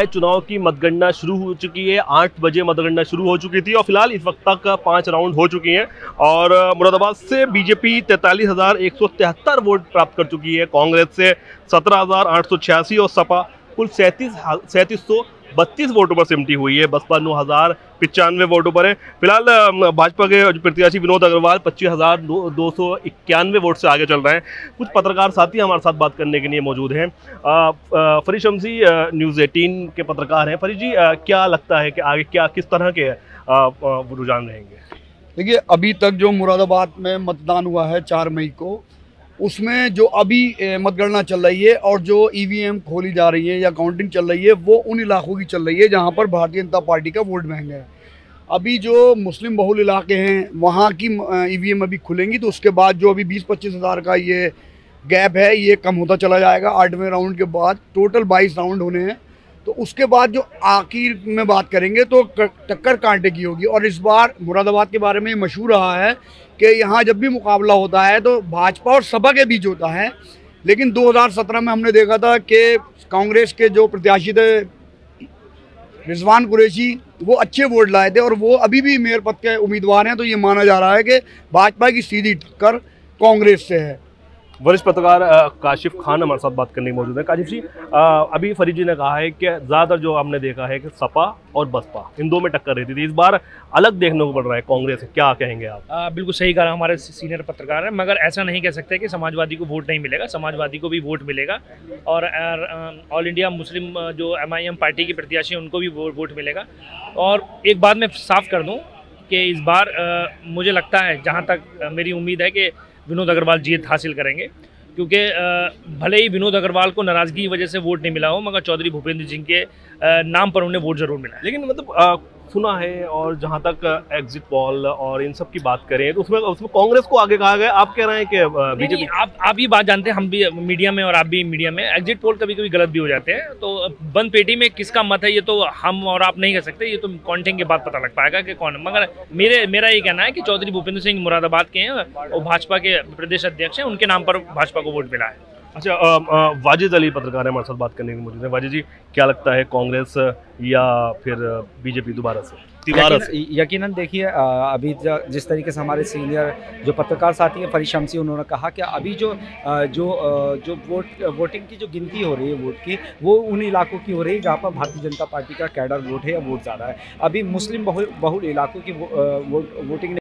चुनाव की मतगणना शुरू हो चुकी है। 8 बजे मतगणना शुरू हो चुकी थी और फिलहाल इस वक्त तक 5 राउंड हो चुकी हैं और मुरादाबाद से बीजेपी 43,173 वोट प्राप्त कर चुकी है, कांग्रेस से 17,886 और सपा कुल 3732 वोटों पर सिमटी हुई है। बसपा 9,095 वोटों पर है। फिलहाल भाजपा के प्रत्याशी विनोद अग्रवाल 25,291 वोट से आगे चल रहे हैं। कुछ पत्रकार साथी हमारे साथ बात करने के लिए मौजूद हैं। फरीद शमसी न्यूज़ 18 के पत्रकार हैं। फरीद जी, क्या लगता है कि आगे किस तरह के रुझान रहेंगे? देखिए, अभी तक जो मुरादाबाद में मतदान हुआ है 4 मई को, उसमें जो अभी मतगणना चल रही है और जो ईवीएम खोली जा रही है या काउंटिंग चल रही है, वो उन इलाकों की चल रही है जहां पर भारतीय जनता पार्टी का वोट बैंक है। अभी जो मुस्लिम बहुल इलाके हैं वहां की ईवीएम अभी खुलेंगी, तो उसके बाद जो अभी 20-25 हज़ार का ये गैप है, ये कम होता चला जाएगा। 8वें राउंड के बाद टोटल 22 राउंड होने हैं, तो उसके बाद जो आखिर में बात करेंगे तो टक्कर कांटे की होगी। और इस बार मुरादाबाद के बारे में मशहूर रहा है कि यहाँ जब भी मुकाबला होता है तो भाजपा और सपा के बीच होता है, लेकिन 2017 में हमने देखा था कि कांग्रेस के जो प्रत्याशी थे रिजवान कुरैशी, वो अच्छे वोट लाए थे और वो अभी भी मेयर पद के उम्मीदवार हैं। तो ये माना जा रहा है कि भाजपा की सीधी टक्कर कांग्रेस से है। वरिष्ठ पत्रकार काशिफ खान हमारे साथ बात करने की मौजूद है। काशिफ जी, अभी फरीद जी ने कहा है कि ज़्यादातर जो हमने देखा है कि सपा और बसपा इन दो में टक्कर रहती थी, इस बार अलग देखने को पड़ रहा है कांग्रेस से, क्या कहेंगे आप? बिल्कुल सही कहा हमारे सीनियर पत्रकार हैं, मगर ऐसा नहीं कह सकते कि समाजवादी को वोट नहीं मिलेगा। समाजवादी को भी वोट मिलेगा और ऑल इंडिया मुस्लिम जो MIM पार्टी के प्रत्याशी उनको भी वोट मिलेगा। और एक बात मैं साफ कर दूँ कि इस बार मुझे लगता है, जहाँ तक मेरी उम्मीद है कि विनोद अग्रवाल जीत हासिल करेंगे, क्योंकि भले ही विनोद अग्रवाल को नाराज़गी की वजह से वोट नहीं मिला हो, मगर चौधरी भूपेंद्र सिंह के नाम पर उन्हें वोट जरूर मिला है। लेकिन मतलब सुना है, और जहां तक एग्जिट पोल और इन सब की बात करें तो उसमें कांग्रेस को आगे कहा गया। आप कह रहे हैं कि बीजेपी? आप ये बात जानते हैं, हम भी मीडिया में और आप भी मीडिया में, एग्जिट पोल कभी कभी गलत भी हो जाते हैं। तो बंद पेटी में किसका मत है ये तो हम और आप नहीं कह सकते, ये तो काउंटिंग के बाद पता लग पाएगा कि कौन। मगर मेरा ये कहना है कि चौधरी भूपेंद्र सिंह मुरादाबाद के हैं और भाजपा के प्रदेश अध्यक्ष हैं, उनके नाम पर भाजपा को वोट मिला है। अच्छा, वाजिद अली पत्रकार है हमारे साथ बात करने के लिए मौजूद है। वाजिद जी, क्या लगता है, कांग्रेस या फिर बीजेपी दोबारा से? यकीनन देखिए, अभी जिस तरीके से हमारे सीनियर जो पत्रकार साथी हैं फरीद शमसी, उन्होंने कहा कि अभी जो वोटिंग की जो गिनती हो रही है वोट की, वो उन इलाकों की हो रही है जहाँ पर भारतीय जनता पार्टी का कैडर वोट है या वोट ज़्यादा है। अभी मुस्लिम बहुल इलाकों की वोटिंग